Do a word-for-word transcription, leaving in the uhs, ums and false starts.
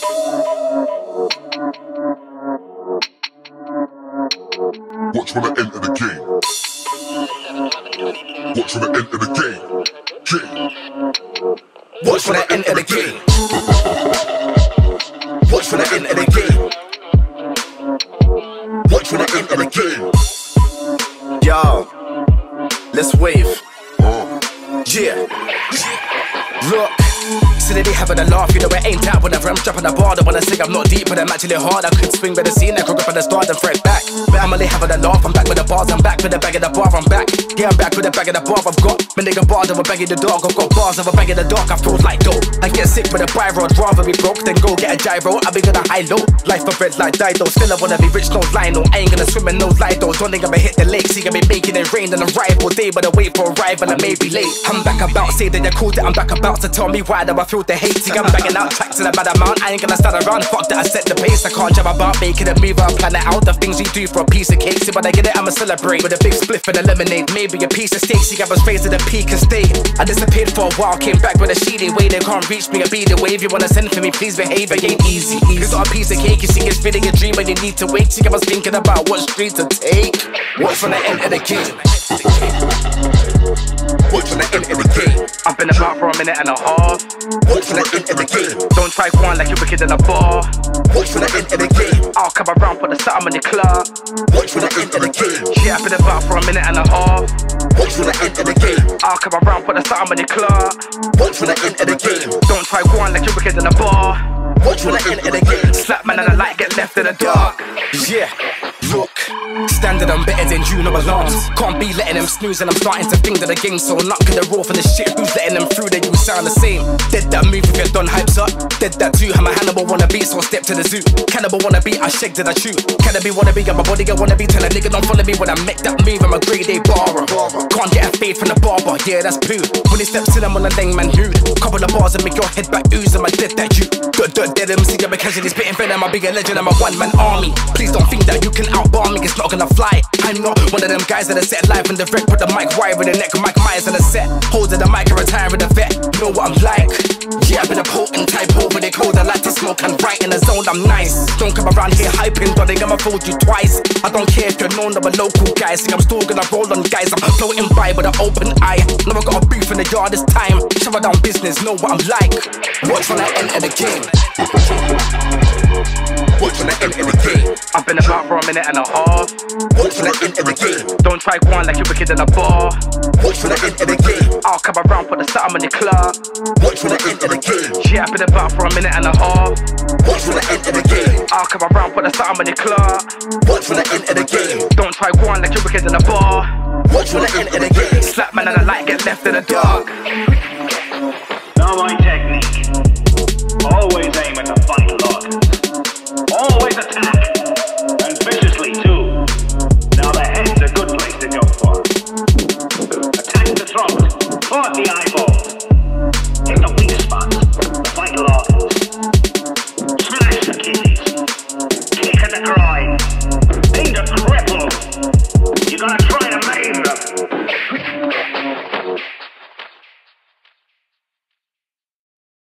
Watch when I enter the game. Watch when I enter the game. Game. Watch when I enter the game. Watch when I enter the game. Watch when I enter the game. Yo, let's wave. Yeah. Look. So they having a laugh, you know it ain't that whenever I'm dropping a bar. They wanna say I'm not deep, but I'm actually hard. I could swing by the scene, I could go from the start and thread back. But I'm only having a laugh, I'm back with the bars, I'm back with the bag of the bar, I'm back. Yeah, I'm back with the bag of the bar, I've got my nigga bars, I'm a bag of the dog. I've got bars, I'm a bag of the dog, I feel like dope. I get sick with a biro, I'd rather be broke than go get a gyro. I be gonna high low, life of red like Dido. Still I wanna be rich, no Lionel. I ain't gonna swim in no Lido. Don't think I'ma hit the lake, see, gonna be making it rain and I'm right all day, but I wait for a ride, but I may be late. I'm back about, say that you called it, I'm back about to tell me why do I feel the hate. See, I'm banging out tracks to the bad amount. I ain't gonna stand around, fuck that, I set the pace. I can't jab about making a move, I plan it out. The things you do for a piece of cake. See, when I get it, I'ma celebrate with a big spliff and a lemonade. Maybe a piece of steak, see, I was raised at the peak and stay. I disappeared for a while, came back with a sheedy way. They can't reach me, I be the wave. You wanna send for me, please behave, it ain't easy. It's not a piece of cake, you see, it's really a dream and you need to wait. See, I was thinking about what street to take. Watch when I enter the game. Watch when I enter the game. I've been about for a minute and a half. Watch when I enter the game. Don't try one like you're wicked in a bar. Watch when I enter the game. I'll come around for the something in the club. Watch when I enter the game. Yeah, I've been about for a minute and a half. Watch when I enter the game. I'll come around for the something in the club. Watch when I enter the game. Don't try one like you're wicked in a bar. Watch when I enter the game. Slap man and the light get left in the dark. Yeah, look. Standard, I'm better than you, no alarms. Can't be letting them snooze and I'm starting to think that the game's so not gonna roll for the shit. Who's letting them through, they you sound the same. Dead that move if you're done hypes up. Dead that too, I'm a Hannibal wanna beat, so I step to the zoo. Cannibal wanna beat, I shake to the shoot. Cannabis wanna be, I'm a body I wanna be. Tell a nigga don't follow me when I make that move, I'm a grade A barber. Can't get a fade from the barber, yeah that's poo. When he steps in, I'm on a lane man mood. Couple of bars and make your head back ooze, I'm a dead that you. Duh duh dead M C, I'm a casually spitting venom, I'm a bigger legend, I'm a one man army. Please don't think that you can outbar me, it's not gonna fly. I'm not one of them guys that are set live in the wreck. Put the mic wire in the neck, Mike Myers in the set. Holding the mic and retiring the vet. You know what I'm like? Yeah, I've been a potent type over they cold. I like to smoke and right in the zone, I'm nice. Don't come around here hyping, but they gonna fold you twice. I don't care if you're known, I'm a local guy. See, I'm still gonna roll on guys. I'm floating by with an open eye. Never got a beef in the yard this time. Shove down business, know what I'm like. Watch when I enter the game. Watch when I enter the game. I've been about for a minute and a half. Watch when I enter the game. Don't try one like you're wicked in a bar. Watch when I enter the game. I'll come around for the something in the club. Watch when I enter the game. Yeah, I've been about for a minute and a half. Watch when I enter the game. I'll come around for the something in the club. Watch when I enter the game. Don't try one like you're wicked in a bar. Watch when I enter the game. Slap man and the light get left in the dark.